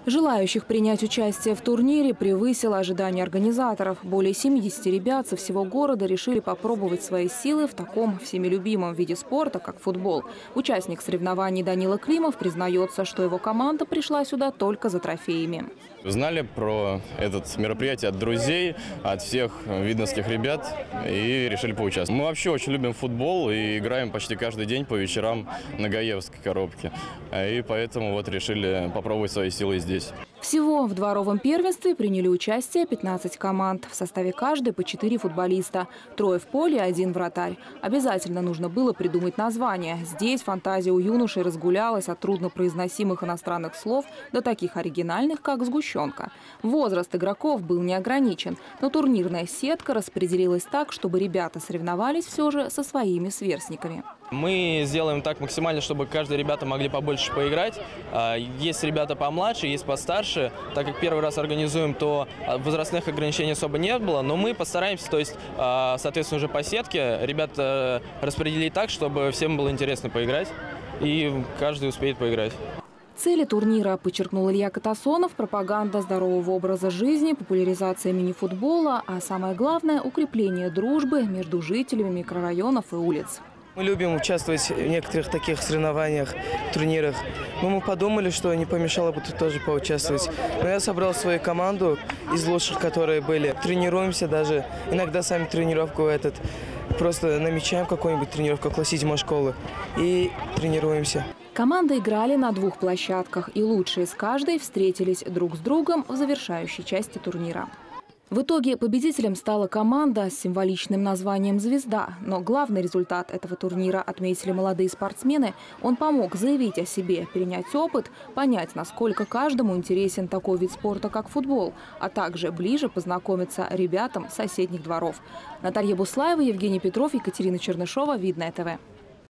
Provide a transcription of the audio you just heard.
Желающих принять участие в турнире превысило ожидания организаторов. Более 70 ребят со всего города решили попробовать свои силы в таком всеми любимом виде спорта, как футбол. Участник соревнований Данила Климов признается, что его команда пришла сюда только за трофеями. Узнали про это мероприятие от друзей, от всех видновских ребят и решили поучаствовать. Мы вообще очень любим футбол и играем почти каждый день по вечерам на Гаевской коробке. И поэтому вот решили попробовать свои силы здесь. Всего в дворовом первенстве приняли участие 15 команд. В составе каждой по 4 футболиста. 3 в поле, 1 вратарь. Обязательно нужно было придумать название. Здесь фантазия у юношей разгулялась от труднопроизносимых иностранных слов до таких оригинальных, как «сгущенка». Возраст игроков был не ограничен, но турнирная сетка распределилась так, чтобы ребята соревновались все же со своими сверстниками. Мы сделаем так максимально, чтобы каждые ребята могли побольше поиграть. Есть ребята помладше, есть постарше. Так как первый раз организуем, то возрастных ограничений особо не было. Но мы постараемся, то есть, соответственно, уже по сетке ребят распределить так, чтобы всем было интересно поиграть. И каждый успеет поиграть. Цели турнира, подчеркнул Илья Катасонов, пропаганда здорового образа жизни, популяризация мини-футбола, а самое главное – укрепление дружбы между жителями микрорайонов и улиц. Мы любим участвовать в некоторых таких соревнованиях, турнирах. Но мы подумали, что не помешало бы тут тоже поучаствовать. Но я собрал свою команду из лучших, которые были. Тренируемся даже, иногда сами тренировку просто намечаем какую-нибудь тренировку около 7-й школы и тренируемся. Команды играли на 2 площадках, и лучшие с каждой встретились друг с другом в завершающей части турнира. В итоге победителем стала команда с символичным названием «Звезда». Но главный результат этого турнира, отметили молодые спортсмены, он помог заявить о себе, перенять опыт, понять, насколько каждому интересен такой вид спорта, как футбол, а также ближе познакомиться ребятам соседних дворов. Наталья Буслаева, Евгений Петров, Екатерина Чернышова, Видное ТВ.